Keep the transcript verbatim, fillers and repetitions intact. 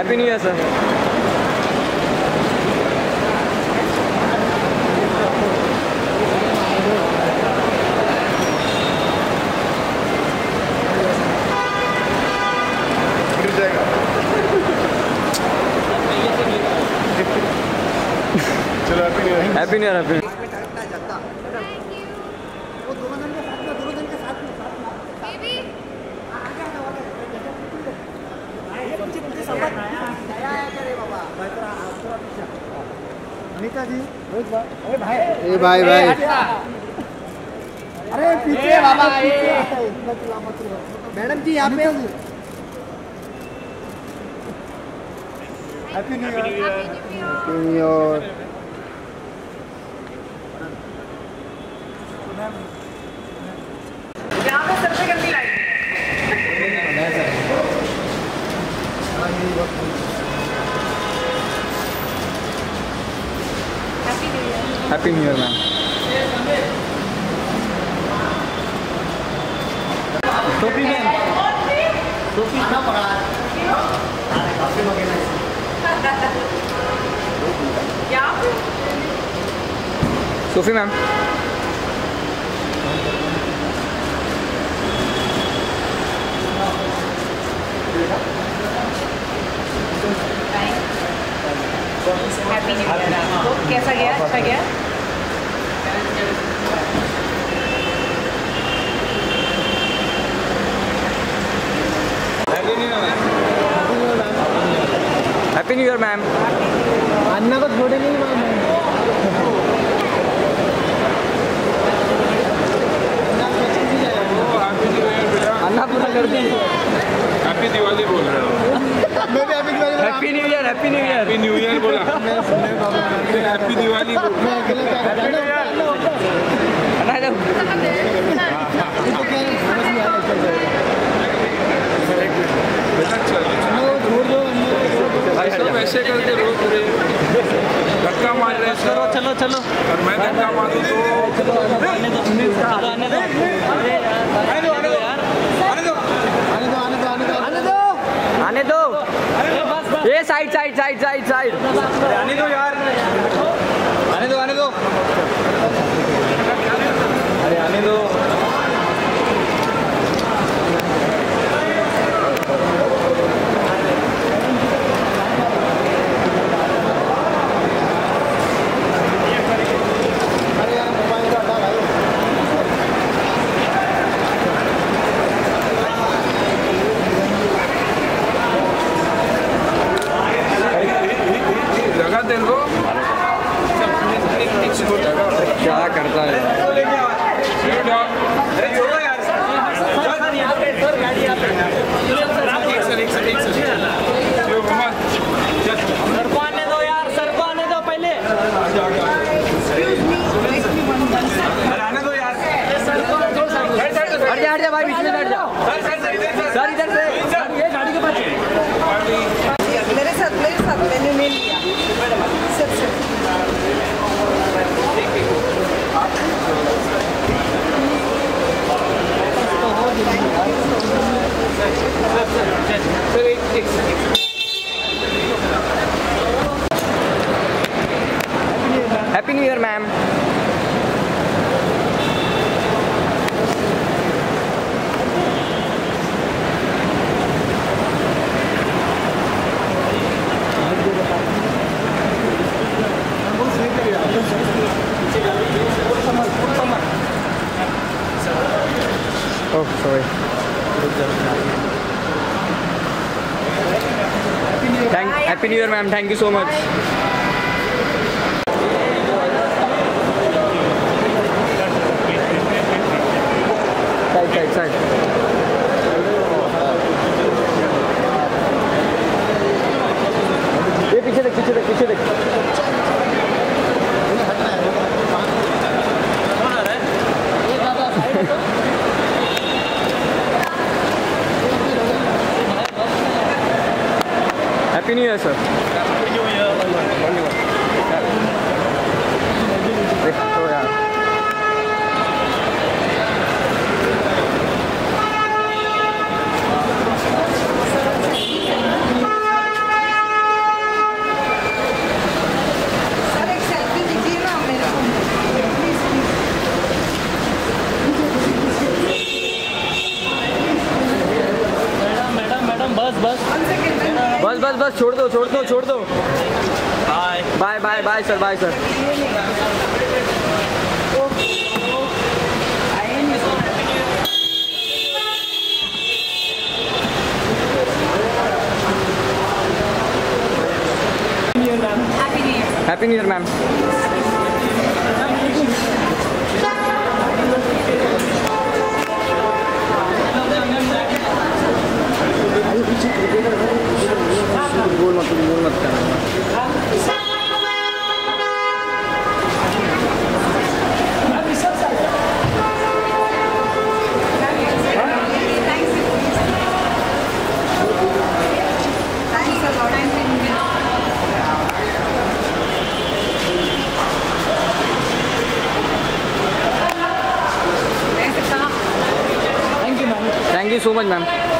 Happy new year sir. चलो happy new year. Happy new year. Happy Anita ji, अरे भाई, ए भाई भाई, अरे पीछे बाबा, मैडम जी यहाँ पे। Happy new year. Happy new year. यहाँ पे सबसे गंदी लाइट है। Happy new year ma'am. टोपी में टोपी ना पकड़ा। क्या? Sophie ma'am. Happy new year आपको। कैसा गया? अच्छा गया? Happy new year ma'am. अन्ना को छोड़े नहीं मैम। अन्ना पूरा कर दी। हैप्पी दिवाली बोल रहे हो? मैं भी happy Diwali. Happy new year. Happy new year. Happy new year बोला। हैप्पी दिवाली बोल रहे हो? अन्ना जब सब ऐसे करके रोज पूरे धक्का मार रहे हैं। चलो चलो चलो। और मैं धक्का मारूं तो आने दो आने दो आने दो आने दो। ये side side side side side आने दो यार। आने दो आने दो। अरे आने दो। क्या करता है? सर को आने दो यार, सर को आने दो पहले। आने दो यार। हट जा हट जा भाई, बीच में हट जा। सर इधर से, ये गाड़ी के पास। मेरे साथ मेरे साथ मैंने ले लिया सबसे। Happy new year ma'am. Oh, sorry. Thank, Happy New Year, ma'am. Thank you so much. Side, side, side. ये पीछे देख, पीछे देख, पीछे देख। Happy New Year, sir. Happy New Year. देखो यार। बस बस बस बस छोड़ दो छोड़ दो छोड़ दो bye bye bye bye sir bye sir happy new year ma'am बोल मत बोल मत thank you ma'am thank you so much ma'am